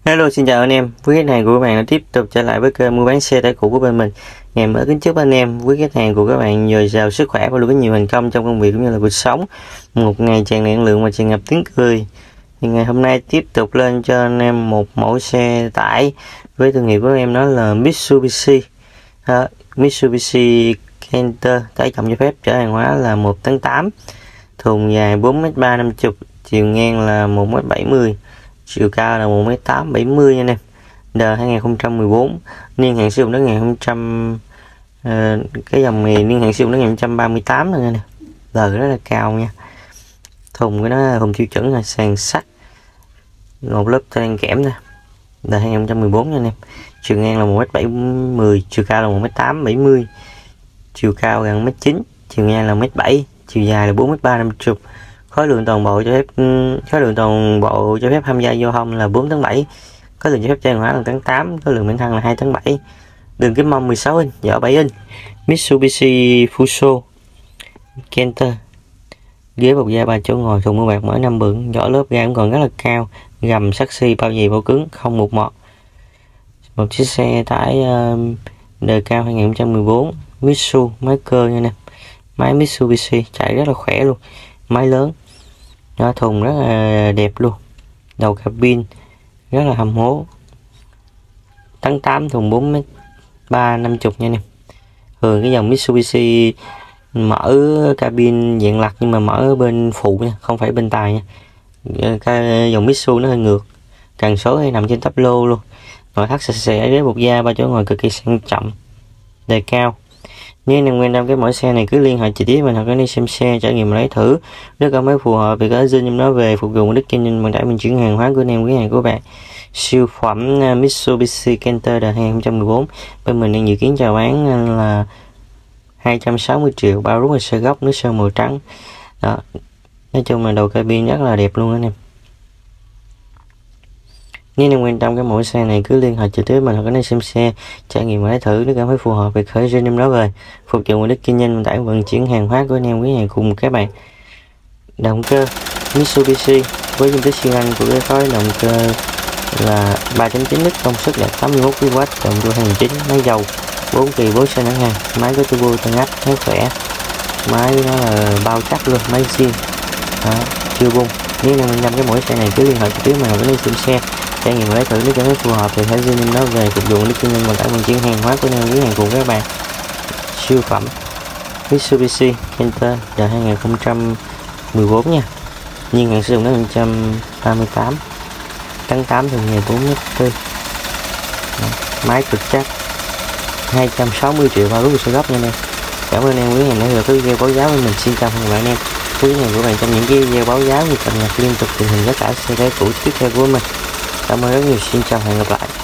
Hello, xin chào anh em. Quý khách hàng của các bạn đã tiếp tục trở lại với kênh mua bán xe tải cũ của bên mình. Ngày mới kính chúc anh em, quý khách hàng của các bạn dồi dào sức khỏe và luôn có nhiều thành công trong công việc cũng như là cuộc sống. Một ngày tràn năng lượng và tràn ngập tiếng cười. Thì ngày hôm nay tiếp tục lên cho anh em một mẫu xe tải với thương hiệu của em, đó là Mitsubishi. Mitsubishi Canter, tải trọng cho phép chở hàng hóa là 1 tấn 8, thùng dài 4m3 50, chiều ngang là 1m70, chiều cao là 1m8 70 nha anh em. Đời 2014, niên hạn sử dụng đến ngày 2000, cái dòng này niên hạn sử dụng đến ngày 2038 rồi nè. Đời rất là cao nha. Thùng của nó là thùng tiêu chuẩn là sàn sắt, một lớp tan kẽm nè. Đời 2014 nha anh em. Chiều ngang là 1m70, chiều cao là 1m8 70, chiều cao gần 1m9, chiều ngang là 1m7, chiều dài là 4m3 50. Khối lượng toàn bộ cho phép tham gia giao thông là 4 tấn 7, khối lượng cho phép chở hàng hóa là tấn 8, khối lượng bánh thăng là 2 tấn 7, đường kính mâm 16 inch, vỏ 7 inch. Mitsubishi Fuso Canter, ghế bọc da 3 chỗ ngồi, thùng mưa bạc mở 5 bựng, vỏ lớp ga cũng còn rất là cao, gầm sắt xi, bao bì bao cứng, không một mọt. Một chiếc xe tải đời cao 2014, Mitsu, máy cơ nha nè, máy Mitsubishi chạy rất là khỏe luôn, máy lớn. Nó thùng rất là đẹp luôn, đầu cabin rất là hầm hố, tấn 8, thùng 4m3 50 nha em. Thường cái dòng Mitsubishi mở cabin dạng lật nhưng mà mở bên phụ nha, không phải bên tài nha. Cái dòng Mitsu nó hơi ngược, cần số hay nằm trên tắp lô luôn. Nội thất sạch sẽ, ghế bọc da 3 chỗ ngồi cực kỳ sang trọng, đời cao. Nếu anh em quan tâm cái mẫu xe này cứ liên hệ trực tiếp mình hoặc đi xem xe trải nghiệm lấy thử, nếu cảm thấy phù hợp thì có xin em nó về phục vụ mục đích kinh doanh vận tải, mình chuyển hàng hóa của anh em, quý hàng của bạn. Siêu phẩm Mitsubishi Canter đời 2014 bên mình đang dự kiến chào bán là 260 triệu, bao rút sơ gốc, nước sơn màu trắng đó. Nói chung là đầu cabin rất là đẹp luôn anh em. Nếu anh em quan tâm cái mẫu xe này cứ liên hệ trực tiếp mình hoặc có nên xem xe trải nghiệm và lấy thử, nếu cảm thấy phù hợp thì khởi xin em nó về phục vụ mục đích kinh doanh vận tải vận chuyển hàng hóa của anh em, quý hàng cùng các bạn. Động cơ Mitsubishi với dung tích xi lanh của cái khối động cơ là 3.9 lít, công suất đạt 81 kW, động cơ 2009, máy dầu 4 kỳ 4 xe nắng hàng, máy có turbo tăng áp hết khỏe, máy nó là bao chắc luôn, máy zin chưa bung. Nếu anh em cái mẫu xe này cứ liên hệ trực tiếp mà có nên xem xe trải nghiệm lấy thử, nếu cảm thấy phù hợp thì hãy xin em nó về phục vụ mục đích kinh doanh vận tải vận chuyển hàng hóa của anh em, với hàng cùng các bạn. Siêu phẩm Mitsubishi Canter đời 2014 nha, niên hạn sử dụng đến 138, tấn 8, thùng nghề 4m4, máy cực chắc, 260 triệu, bao rút sơ gốc nha anh em. Cảm ơn em quý hàng đã được cái video báo giá với mình. Xin chào các bạn em, quý hàng của bạn trong những cái video báo giá như cập nhật liên tục tình hình giá cả xe tải cũ tiếp theo của mình. Cảm ơn rất nhiều, xin chào, hẹn gặp lại.